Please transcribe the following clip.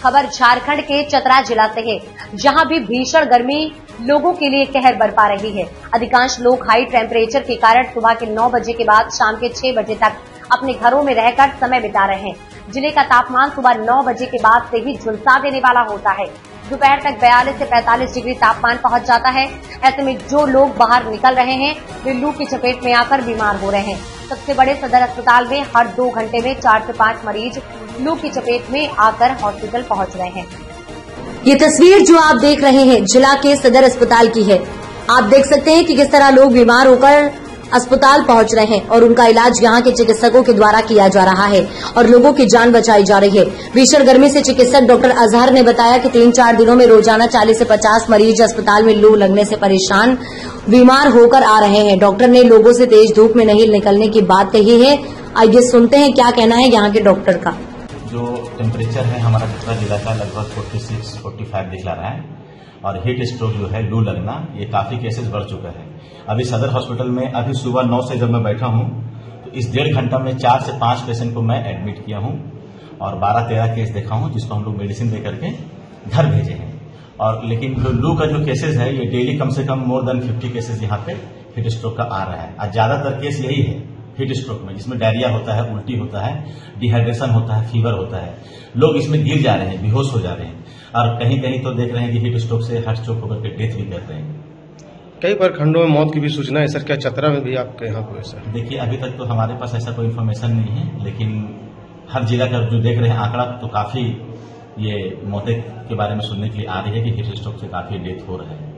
खबर झारखंड के चतरा जिला से है, जहां भी भीषण गर्मी लोगों के लिए कहर बरपा रही है। अधिकांश लोग हाई टेम्परेचर के कारण सुबह के 9 बजे के बाद शाम के 6 बजे तक अपने घरों में रहकर समय बिता रहे हैं। जिले का तापमान सुबह 9 बजे के बाद से ही झुलसा देने वाला होता है। दोपहर तक 42 से 45 डिग्री तापमान पहुंच जाता है। ऐसे में जो लोग बाहर निकल रहे हैं वे लू की चपेट में आकर बीमार हो रहे हैं। सबसे बड़े सदर अस्पताल में हर 2 घंटे में 4 से 5 मरीज लू की चपेट में आकर हॉस्पिटल पहुंच रहे हैं। ये तस्वीर जो आप देख रहे हैं जिला के सदर अस्पताल की है। आप देख सकते हैं कि किस तरह लोग बीमार होकर अस्पताल पहुंच रहे हैं और उनका इलाज यहां के चिकित्सकों के द्वारा किया जा रहा है और लोगों की जान बचाई जा रही है। भीषण गर्मी से चिकित्सक डॉक्टर अजहर ने बताया कि 3-4 दिनों में रोजाना 40 से 50 मरीज अस्पताल में लू लगने से परेशान बीमार होकर आ रहे हैं। डॉक्टर ने लोगों से तेज धूप में नहीं निकलने की बात कही है। आइए सुनते हैं क्या कहना है यहाँ के डॉक्टर का। जो टेम्परेचर है हमारा चतरा जिला का लगभग 46-45 दिखला रहा है और हीट स्ट्रोक जो है लू लगना ये काफी केसेस बढ़ चुका है। अभी सदर हॉस्पिटल में अभी सुबह 9 से जब मैं बैठा हूं तो इस 1.5 घंटा में 4 से 5 पेशेंट को मैं एडमिट किया हूं और 12-13 केस देखा हूं जिसको हम लोग मेडिसिन दे करके घर भेजे हैं। और लेकिन जो लू का जो केसेस है ये डेली कम से कम मोर देन 50 केसेस यहाँ पे हीट स्ट्रोक का आ रहा है और ज्यादातर केस यही है हीट स्ट्रोक में, जिसमें डायरिया होता है, उल्टी होता है, डिहाइड्रेशन होता है, फीवर होता है। लोग इसमें गिर जा रहे हैं, बेहोश हो जा रहे हैं और कहीं कहीं तो देख रहे हैं कि हीट स्ट्रोक से हार्ट स्ट्रोक होकर के डेथ भी कर रहे हैं। कई प्रखंडों में मौत की भी सूचना है सर, क्या चतरा में भी आपके यहाँ कोई सर? देखिए अभी तक तो हमारे पास ऐसा कोई इन्फॉर्मेशन नहीं है, लेकिन हर जिला का जो देख रहे हैं आंकड़ा तो काफी ये मौतें के बारे में सुनने के लिए आ रही है कि हीट स्ट्रोक से काफी डेथ हो रहा है।